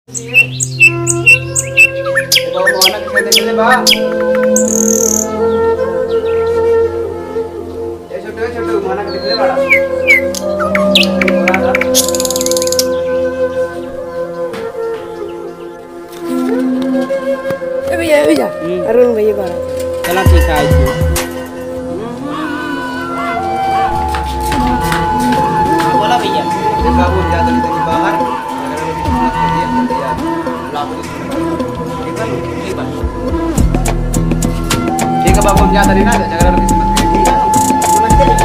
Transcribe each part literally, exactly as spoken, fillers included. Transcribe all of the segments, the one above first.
Bawa bawa anak kita dulu bang. Ya sudah sudah mana kita dulu bang. Eh भैया भैया अरुण भैया बारा चला ठीक है इसको बोला भैया बाबू ज्यादा नहीं तक बाहर अगर मत करिए तो यार लाभ ठीक है ठीक है ठीक है बाबू हम ज्यादा नहीं ना अगर मत करिए ठीक है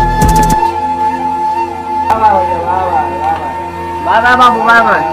वाह वाह वाह वाह वाह बाबू वाह वाह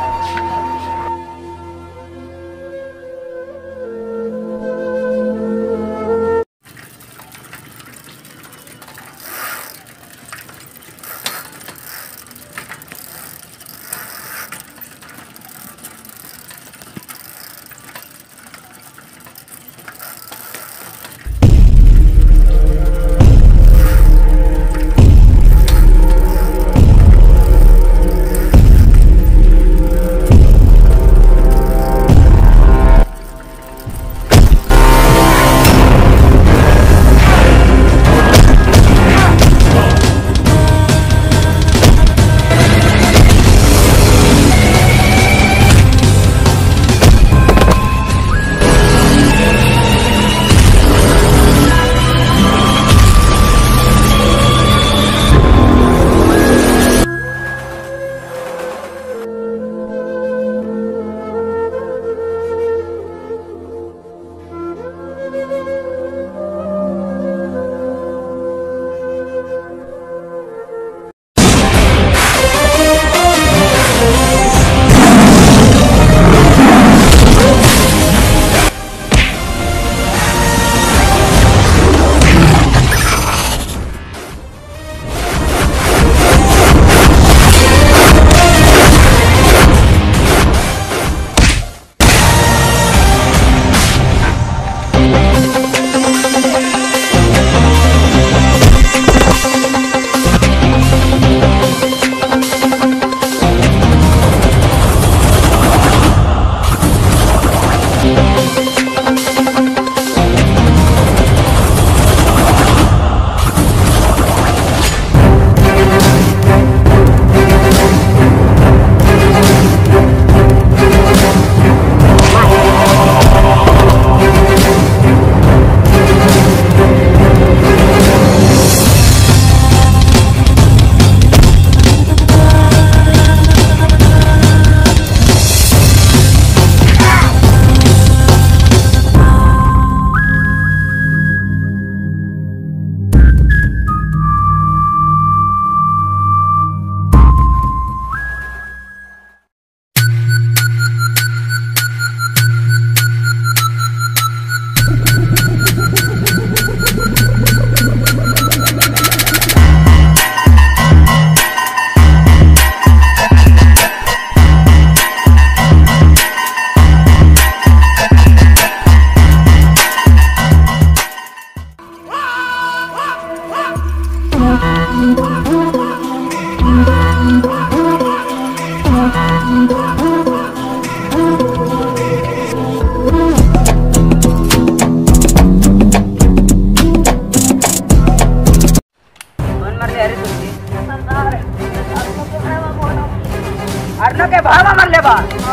अर्नो के भावा मन ले बा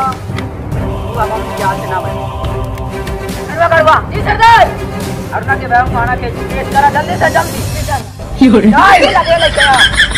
तू अब हम क्या से ना भाई अरे करवा जी सरदार अर्नो के भावा खाना के पेश करा जल्दी से जल्दी ये ले ले